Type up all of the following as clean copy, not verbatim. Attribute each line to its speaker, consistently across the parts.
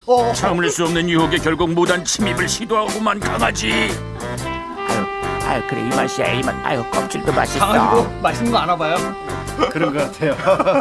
Speaker 1: 참을 수 없는 유혹에 결국 무단 침입을 시도하고만 강아지.
Speaker 2: 아유 그래 이 맛이야 이 맛. 아유 껍질도 맛있어.
Speaker 3: 강아지도 맛있는 거 알아봐요?
Speaker 4: 그런 것 같아요.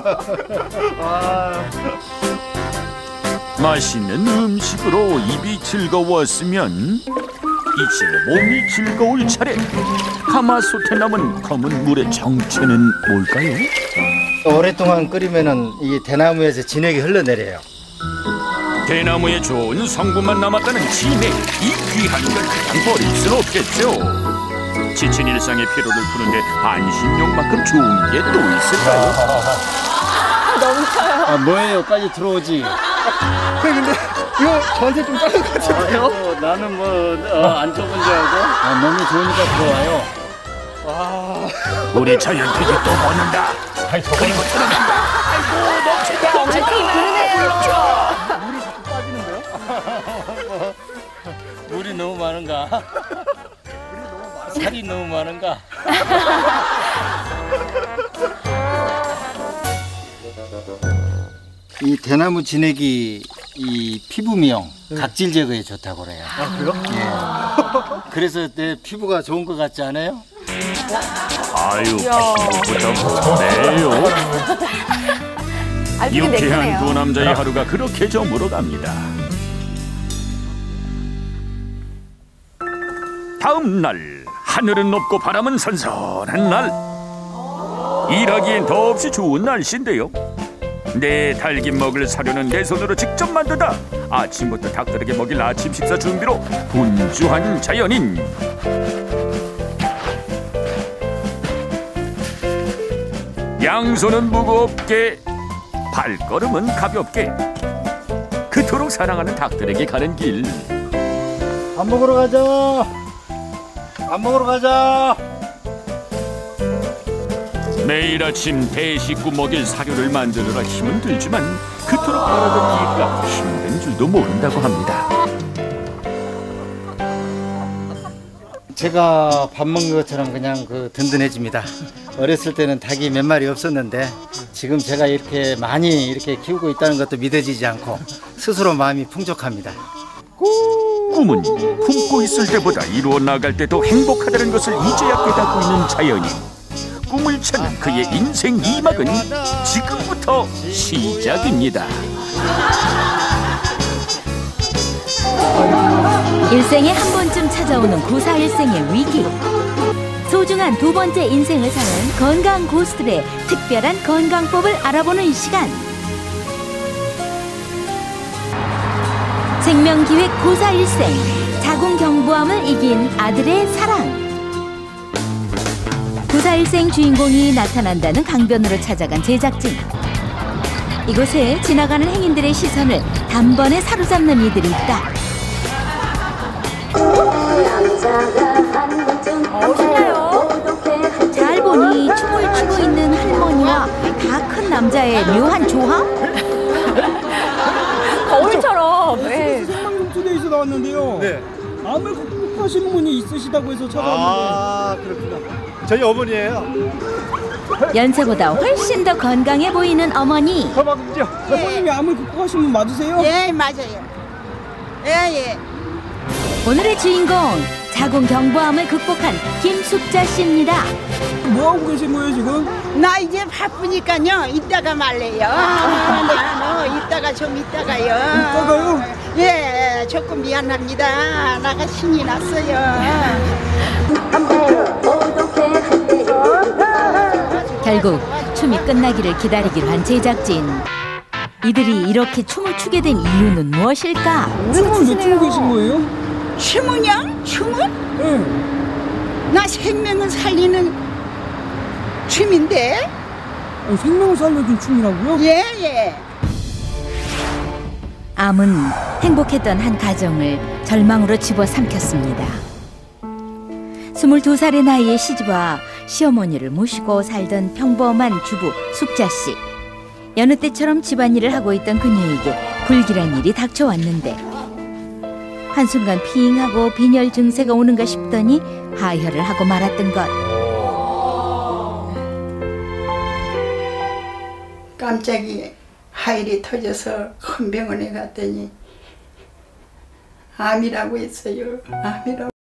Speaker 1: 맛있는 음식으로 입이 즐거웠으면 이제 몸이 즐거울 차례. 가마솥에 남은 검은 물의 정체는 뭘까요?
Speaker 4: 오랫동안 끓이면은 이 대나무에서 진액이 흘러내려요.
Speaker 1: 대나무에 좋은 성분만 남았다는 진액. 이 귀한 걸 그냥 버릴 순 없겠죠. 지친 일상의 피로를 푸는데 반신욕만큼 좋은 게 또 있을까요?
Speaker 5: 넘쳐요.
Speaker 4: 뭐예요? 빨리 들어오지.
Speaker 3: 근데 이거 저한테 좀 작은 것 같아요.
Speaker 4: 나는 안 좁은 줄 알고. 너무 좋으니까 들어와요.
Speaker 1: 우리 자연택이 또 먹는다. 그리고 들어간다. 아이고 넘친다.
Speaker 5: 엄청 그러네요.
Speaker 3: 물이 자꾸 빠지는데요?
Speaker 4: 물이 너무 많은가? 살이 너무 많은가? 이 대나무 진액이 이 피부 미용, 각질 제거에 좋다고 그래요.
Speaker 3: 아 그래요?
Speaker 4: 예. 그래서 내 피부가 좋은 것 같지 않아요?
Speaker 1: 아유 피부보다 뭐네요. 유쾌한 두 남자의 하루가 그렇게 저물어갑니다. 다음 날 하늘은 높고 바람은 선선한 날. 일하기엔 더없이 좋은 날씨인데요. 내 달김 먹을 사료는 내 손으로 직접 만든다. 아침부터 닭들에게 먹일 아침 식사 준비로 분주한 자연인. 양손은 무겁게, 발걸음은 가볍게. 그토록 사랑하는 닭들에게 가는 길.
Speaker 4: 밥 먹으러 가자. 밥 먹으러 가자.
Speaker 1: 매일 아침 대식구 먹일 사료를 만드느라 힘은 들지만 그토록 바라던 일이라 힘든 줄도 모른다고 합니다.
Speaker 4: 제가 밥 먹는 것처럼 그냥 든든해집니다. 어렸을 때는 닭이 몇 마리 없었는데 지금 제가 이렇게 많이 이렇게 키우고 있다는 것도 믿어지지 않고 스스로 마음이 풍족합니다.
Speaker 1: 꿈은 품고 있을 때보다 이루어 나갈 때 더 행복하다는 것을 이제야 깨닫고 있는 자연인. 꿈을 찾는 그의 인생 2막은 지금부터 시작입니다.
Speaker 6: 일생에 한 번쯤 찾아오는 고사일생의 위기. 소중한 두 번째 인생을 사는 건강 고수들의 특별한 건강법을 알아보는 시간. 생명기획 고사일생, 자궁경부암을 이긴 아들의 사랑. 고사일생 주인공이 나타난다는 강변으로 찾아간 제작진. 이곳에 지나가는 행인들의 시선을 단번에 사로잡는 이들이 있다.
Speaker 5: 신나요?
Speaker 6: 잘 보니 춤을 추고 있는 할머니와 다 큰 남자의 묘한 조합?
Speaker 5: 거울처럼. 네.
Speaker 3: 생방송투데이에서 나왔는데요.
Speaker 4: 네.
Speaker 3: 암을 극복하시는 분이 있으시다고 해서 찾아왔는데.
Speaker 4: 그렇구나. 저희 어머니예요.
Speaker 6: 연세보다 훨씬 더 건강해 보이는 어머니.
Speaker 3: 서방이죠? 선생님이 암을 극복하신 분 맞으세요?
Speaker 7: 예, 맞아요. 예.
Speaker 6: 오늘의 주인공, 자궁경부암을 극복한 김숙자 씨입니다.
Speaker 3: 뭐하고 계신 거예요 지금?
Speaker 7: 나 이제 바쁘니까요. 이따가 말래요. 이따가 좀 이따가요.
Speaker 3: 이따가요?
Speaker 7: 예, 조금 미안합니다. 나가 신이 났어요.
Speaker 6: 결국 춤이 끝나기를 기다리기로 한 제작진. 이들이 이렇게 춤을 추게 된 이유는 무엇일까?
Speaker 3: 춤을 왜 추고 계신 거예요?
Speaker 7: 춤은요? 춤은?
Speaker 3: 네.
Speaker 7: 나 생명을 살리는 춤인데?
Speaker 3: 생명을 살려준 춤이라고요?
Speaker 7: 예.
Speaker 6: 암은 행복했던 한 가정을 절망으로 집어삼켰습니다. 22살의 나이에 시집와 시어머니를 모시고 살던 평범한 주부 숙자 씨. 여느 때처럼 집안일을 하고 있던 그녀에게 불길한 일이 닥쳐왔는데 한순간 핑하고 빈혈 증세가 오는가 싶더니 하혈을 하고 말았던 것.
Speaker 7: 깜짝이 하혈이 터져서 큰 병원에 갔더니 암이라고 했어요. 암이라고.